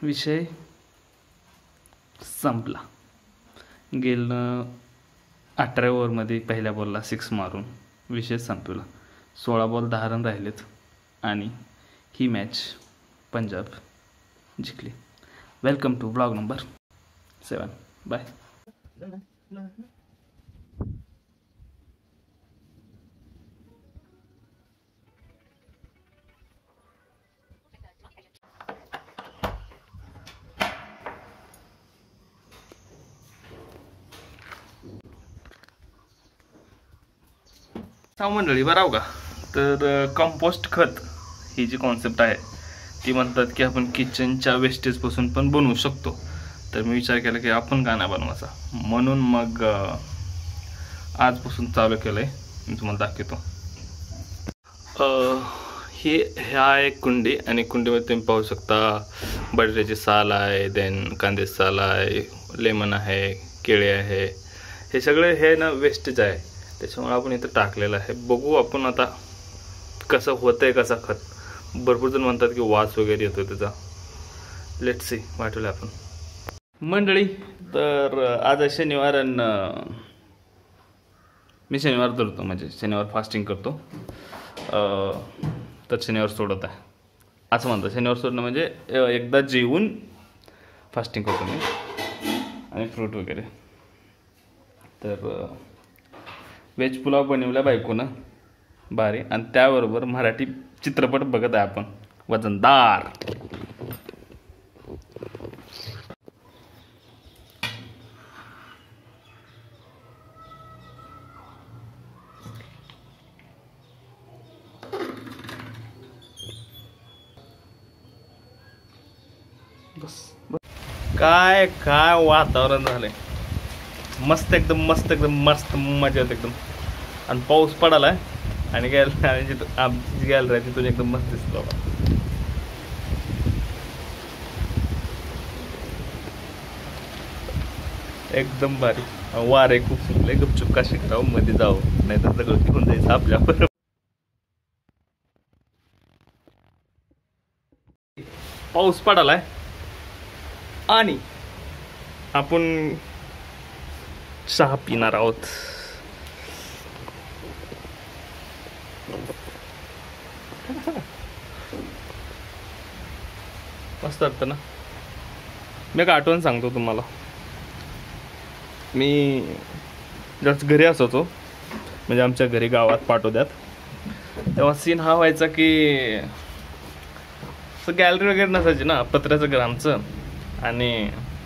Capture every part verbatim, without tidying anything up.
विषय संपला. गेलं अठरा ओव्हरमध्ये पहिल्या बॉलला सिक्स मारून विषय संपला. सोळा बॉल दहा रन राहिलेत आणि ही मॅच पंजाब जिंकली. Welcome to blog number seven. Bye. मंडळी बराव का, तर कंपोस्ट खत ही जी कॉन्सेप्ट आहे ती म्हणतात की आपण किचनच्या वेस्टेजपासून पण बनवू शकतो. तर मी विचार केला की आपण का नाही बनवायचा, म्हणून मग आजपासून चालू केलं आहे. मी तुम्हाला दाखवतो. हे ह्या एक कुंडी आणि कुंडीमध्ये तुम्ही पाहू शकता बटाट्याची साल आहे, देन कांद्याची साल आहे, लेमन आहे, केळे आहे. हे सगळे हे ना वेस्टेज आहे, त्याच्यामुळे आपण इथं टाकलेलं आहे. बघू आपण आता कसं होतंय कसा खत. भरपूर जण म्हणतात की वास वगैरे येतो त्याचा. लेट्स सी वाटलं आपण. मंडळी तर आज आहे शनिवार आणि मी शनिवार धरतो, म्हणजे शनिवार फास्टिंग करतो. तर शनिवार सोडत आहे असं म्हणतात. शनिवार सोडणं म्हणजे एकदा जेवून फास्टिंग करतो मी आणि फ्रूट वगैरे. तर व्हेज पुलाव बनवला बायकोनं भारी, आणि त्याबरोबर मराठी चित्रपट बघत आहे आपण वजनदार. बस काय काय वातावरण झालंय, मस्त एकदम मस्त एकदम मस्त मजा येते एकदम. आणि पाऊस पडालाय आणि गेला आणि जिथं आमची गेला राही तिथून एकदम मस्त दिसतो बाबा. एकदम भारी. वारे खूप सुटले. गपचूप काशी करावं, मध्ये जावं, नाही तर सगळं घेऊन जायचं आपल्यावर. पाऊस पडालाय आणि आपण चहा पिणार आहोत. मस्त वाटतं ना. मी एक आठवण सांगतो तुम्हाला. मी जस्ट घरी असायचो, म्हणजे आमच्या घरी गावात पाठवत्यात, तेव्हा सीन हा व्हायचा की गॅलरी वगैरे नसायची ना, पत्र्याचं घर आमचं. आणि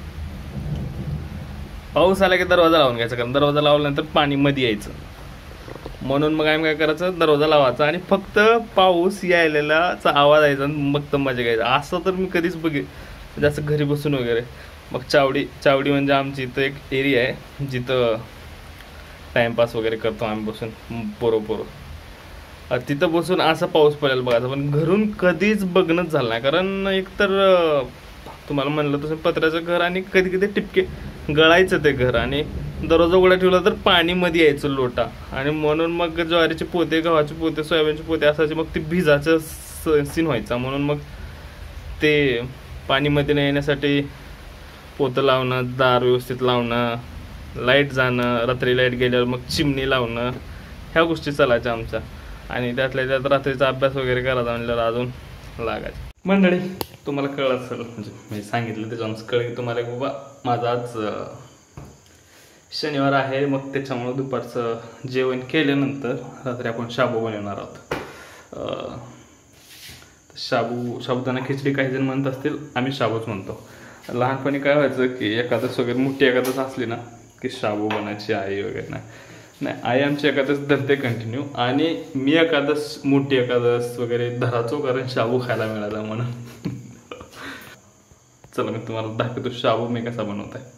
पाऊस आला की दरवाजा लावून घ्यायचा, कारण दरवाजा लावल्यानंतर पाणी मध्ये यायचं. म्हणून मग आम्ही काय करायचं, दरवाजा लावायचा आणि फक्त पाऊस यायलेलाचा आवाज यायचा आणि मग तर मजा घ्यायचा. असं तर मी कधीच बघे म्हणजे असं घरी बसून वगैरे. मग चावडी चावडी म्हणजे आमची इथं एक एरिया आहे जिथं टाइमपास वगैरे करतो आम्ही बसून पोरं पोरं. तिथं बसून असं पाऊस पडायला बघायचं, पण घरून कधीच बघणंच झालं नाही. कारण एकतर तुम्हाला म्हणलं तसं पत्र्याचं घर आणि कधी कधी टिपके गळायचं ते घर, आणि दरवाजा उघडा ठेवला तर पाणी मध्ये यायचं लोटा. आणि म्हणून मग ज्वारीचे पोते, गव्हाचे पोते, सोयाबीनचे पोते असायचे, मग ते भिजाचं सीन व्हायचा. म्हणून मग ते पाणीमध्ये नाही येण्यासाठी पोतं लावणं, दार व्यवस्थित लावणं, लाईट जाणं, रात्री लाईट गेल्यावर मग चिमणी लावणं, ह्या गोष्टी चालायच्या आमच्या. आणि त्यातल्या त्यात रात्रीचा अभ्यास वगैरे करायचा म्हणल्यावर अजून लागायचं. मंडळी तुम्हाला कळलं असेल, म्हणजे मी सांगितलं त्याच्यावर कळलं की तुम्हाला, बाबा माझा आज शनिवार आहे. मग त्याच्यामुळं दुपारचं जेवण केल्यानंतर रात्री आपण शाबू बनवणार आहोत. शाबू साबुदाणा खिचडी काही जण म्हणत असतील, आम्ही शाबूच म्हणतो. लहानपणी काय व्हायचं की एकादश वगैरे मोठी एकादश असली ना की शाबू बनायची आई वगैरे. नाही नाही आई आमची एकादश धरते कंटिन्यू, आणि मी एकादश मोठी एकादश वगैरे धराचो, कारण शाबू खायला मिळाला म्हणून. चला मी तुम्हाला दाखवतो शाबू मी कसा बनवत आहे.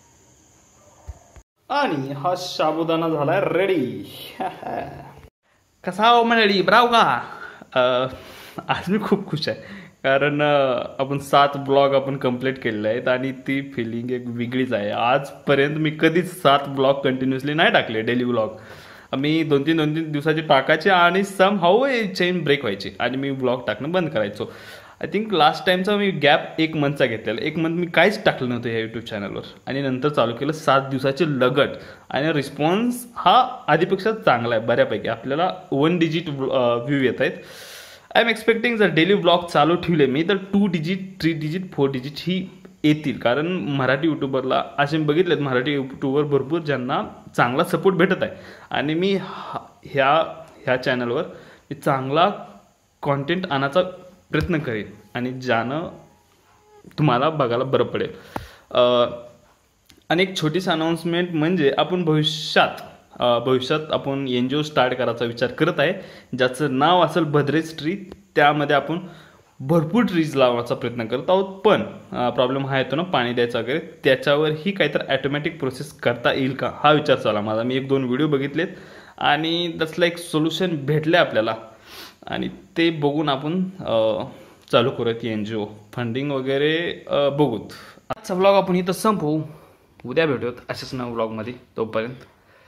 आणि हा साबुदाणा झालाय रेडी. कसा हो मंडळी, बराव का. आज मी खूप खुश आहे, कारण आपण सात ब्लॉग आपण कंप्लीट केलेले आहेत आणि ती फिलिंग एक वेगळीच आहे. आजपर्यंत मी कधीच सात ब्लॉग कंटिन्युअसली नाही टाकले. डेली ब्लॉग मी दोन तीन दोन तीन दिवसाचे टाकायचे आणि सम हाऊ चेन ब्रेक व्हायची आणि मी ब्लॉग टाकणं बंद करायचो. आय थिंक लास्ट टाईमचा मी गॅप एक मंथचा घेतलेला. एक मंथ मी काहीच टाकलं नव्हतं या यूट्यूब चॅनलवर आणि नंतर चालू केलं सात दिवसाचे लगट आणि रिस्पॉन्स हा आधीपेक्षा चांगला आहे बऱ्यापैकी. आपल्याला वन डिजिट व्ह्यू येत आहेत. आय एम एक्सपेक्टिंग जर डेली ब्लॉग चालू ठेवले मी तर two digit three digit four digit ही येतील. कारण मराठी यूट्यूबरला असे बघितलेत मराठी यूट्यूबर भरपूर ज्यांना चांगला सपोर्ट भेटत आहे आणि मी ह्या ह्या चॅनलवर चांगला कॉन्टेंट आणायचा प्रयत्न करेन आणि ज्यानं तुम्हाला बघायला बरं पडेल. आणि एक छोटीशी अनाऊन्समेंट म्हणजे आपण भविष्यात भविष्यात आपण एन जी ओ स्टार्ट करायचा विचार करत आहे ज्याचं नाव असेल भद्रेज ट्री. त्यामध्ये आपण भरपूर ट्रीज लावण्याचा प्रयत्न करत आहोत. पण प्रॉब्लेम हा येतो ना पाणी द्यायचा वगैरे, त्याच्यावरही काहीतरी ॲटोमॅटिक प्रोसेस करता येईल का हा विचार चालला माझा. मी एक दोन व्हिडिओ बघितलेत आणि त्यातलं एक सोल्युशन भेटले आपल्याला आणि ते बघून आपण चालू करूयात एन जी ओ फंडिंग वगैरे बघूत. आजचा व्लॉग आपण इथं संपवू. उद्या भेटूयात अशाच नव्या व्लॉगमध्ये. तोपर्यंत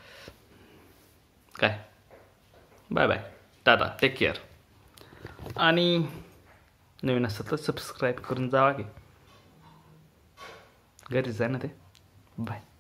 काय bye bye tata take care. आणि नवीन असतं तर सबस्क्राईब करून जावा की घरीच आहे ना ते. बाय.